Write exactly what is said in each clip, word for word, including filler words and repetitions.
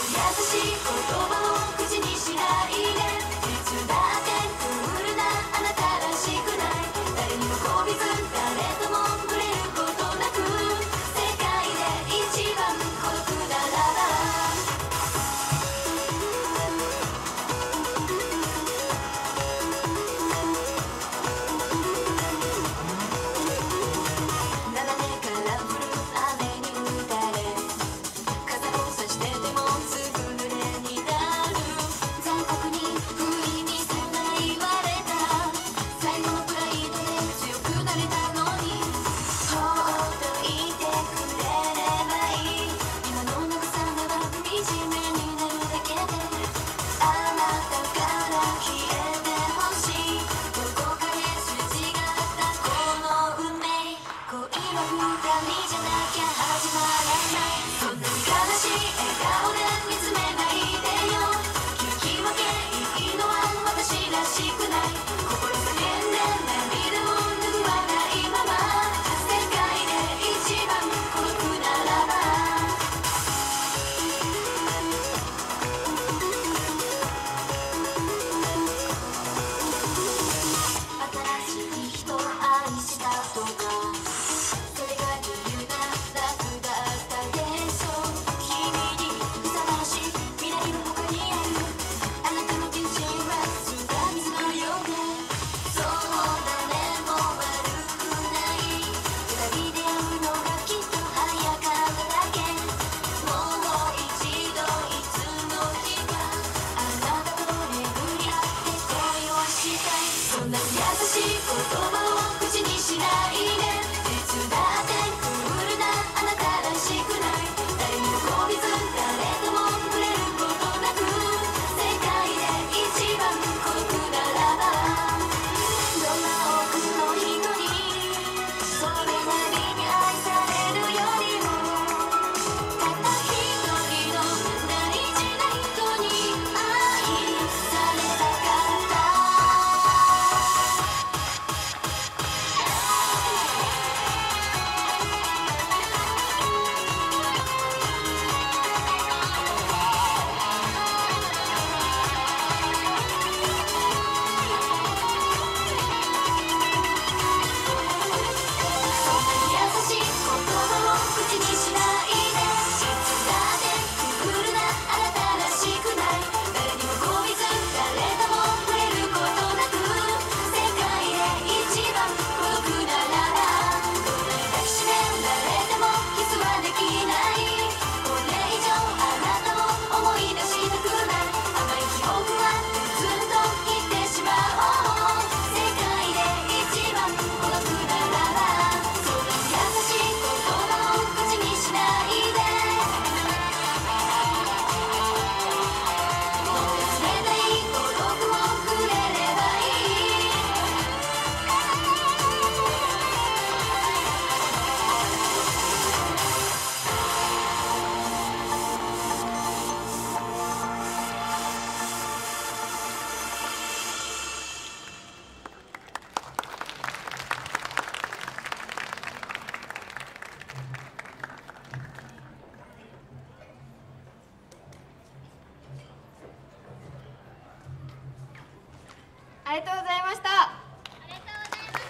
ありがとうございました。 ありがとうございま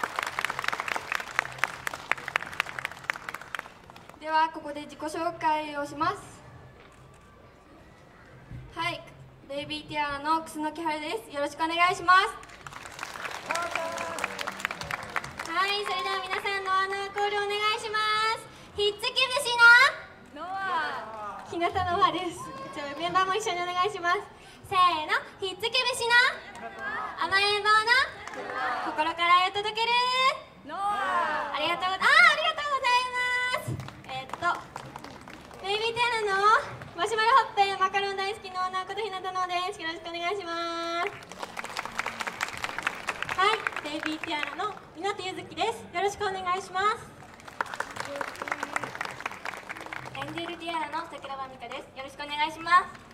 した。 ではここで自己紹介をします。はい、ベイビーティアラの楠木春です。よろしくお願いします。はい、それでは皆さんのアナーコールお願いします。ひっつき節のノア日向の輪です。じゃあメンバーも一緒にお願いします。せーの、ひっつき節の甘えん坊の心から愛を届けるノア。ありがとうあーありがとうございます。えー、っとベイビーティアラのマシュマロほっぺマカロン大好きの女の子とひなたのです。よろしくお願いします。はい、ベイビーティアラの湊ゆずきです。よろしくお願いします。エンジェルティアラの桜庭美香です。よろしくお願いします。